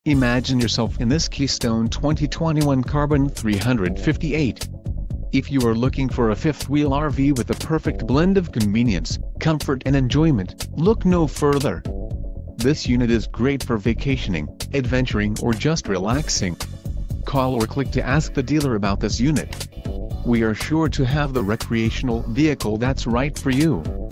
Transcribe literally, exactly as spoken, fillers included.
Imagine yourself in this Keystone twenty twenty-one Carbon three fifty-eight. If you are looking for a fifth-wheel R V with a perfect blend of convenience, comfort and enjoyment, look no further. This unit is great for vacationing, adventuring or just relaxing. Call or click to ask the dealer about this unit. We are sure to have the recreational vehicle that's right for you.